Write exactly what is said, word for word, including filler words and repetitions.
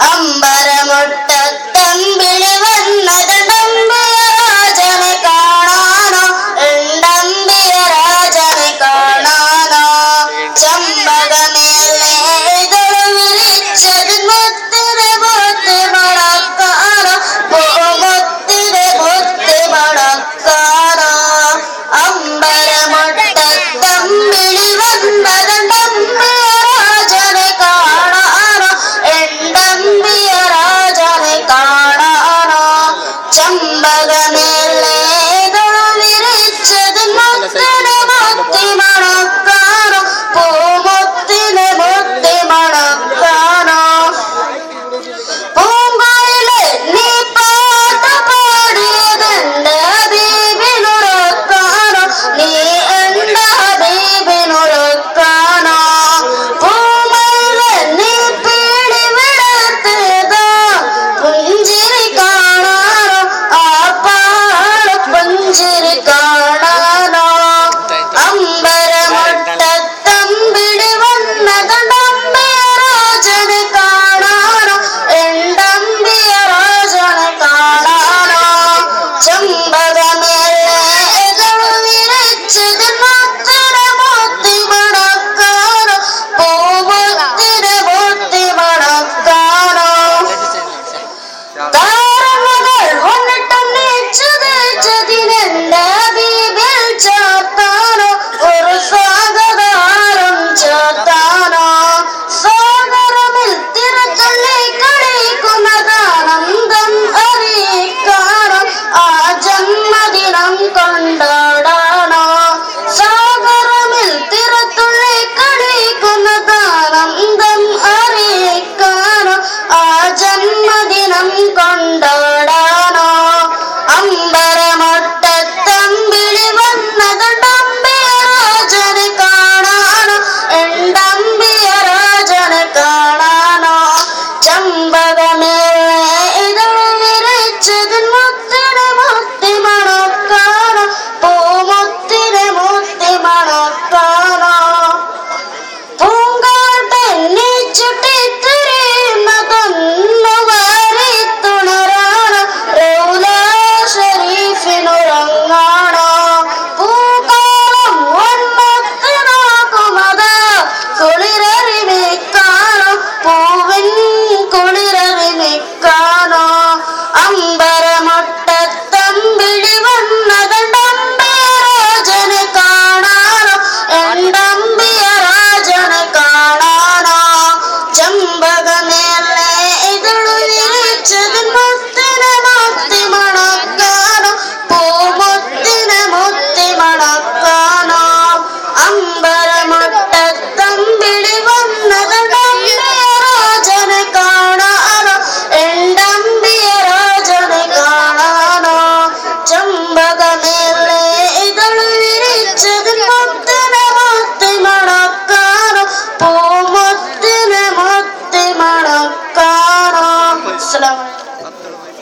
അമ്പരമുട്ടത്തമ്പിളി വന്നതണ്ടമ്പിയ രാജനെ കാണാനോ എണ്ടമ്പിയ രാജനെ കാണാനോ ചമ്പകമേലെ ഇതള് വിരിച്ചത് മുത്തിനെ മുത്തി മണക്കാനോ മുത്തിനെ മുത്തി മണക്കാനോ അമ്പരമുട്ടത്തമ്പിളി വന്നതണ്ടമ്പിയ രാജനെ കാണാനോ എണ്ടമ്പിയ രാജനെ കാണാനോ ചമ്പകമേലെ ഇതള് വിരിച്ചത് മുത്തിനെ മുത്തി മണക്കാനോ പൂമുത്തിനെ മുത്തി മണക്കാനോ പൂങ്കുയിലെ നീ പാട്ട് പാടിയതെന്റെ ഹബീബിനുറക്കാനോ നീ എന്റെ ഹബീബിനുറക്കാനോ പൂമയിലെ നീ പീടി വിടത്തേതോ പുഞ്ചിരി കാണാനോ ആ പാട് പുഞ്ചിരി കാണാനോ അമ്പരമുട്ടത്തമ്പിളി വന്നതണ്ടമ്പിയ രാജനെ കാണാനോ എണ്ടമ്പിയ രാജനെ കാണാനോ ചമ്പകമേലെ ഇതള് വിരിച്ചത് മുത്തിനെ മുത്തി മണക്കാനോ പൂമുത്തിനെ മുത്തി മണക്കാനോ താരമകൾ വന്നിട്ടൊന്നിച്ചു തേച്ചതിനെന്റെ ഹബീബിൽ ചേർത്താനോ ഒരു സ്വാഗതാരം ചേർത്താനോ സാഗരമിൽ തിരത്തള്ളി കളിക്കുന്നതാനന്ദം അറിയിക്കാനോ ആ ജന്മദിനം കൊണ്ടാടാനോ സാഗരമിൽ തിരത്തുള്ളി കളിക്കുന്നതാനന്ദം അറിയിക്കാനോ ആ ജന്മദിനം കൊണ്ടാടാനോ അമ്പരമുട്ടത്തമ്പിളി വന്നതണ്ടമ്പിയ രാജനെ കാണാനോ എണ്ടമ്പിയ രാജനെ കാണാനോ ചമ്പകമേലെ ഇതള് വിരിച്ചത് മുത്തിനെ മുത്തി മണക്കാനോ പൂമുത്തിനെ മുത്തി മണക്കാനോ പൂങ്കാട്ടെന്നെ ചുട്ടിത്തിരിയുന്നതൊന്നു വാരി തുണരാനോ റൗല ഷരീഫിനുറങ്ങാനോ പൂക്കാലം ഒന്നൊത്ത് നോക്കുമത് കുളിരറിമിക്കാനോ പൂവിൻ കുളിരറിമിക്ക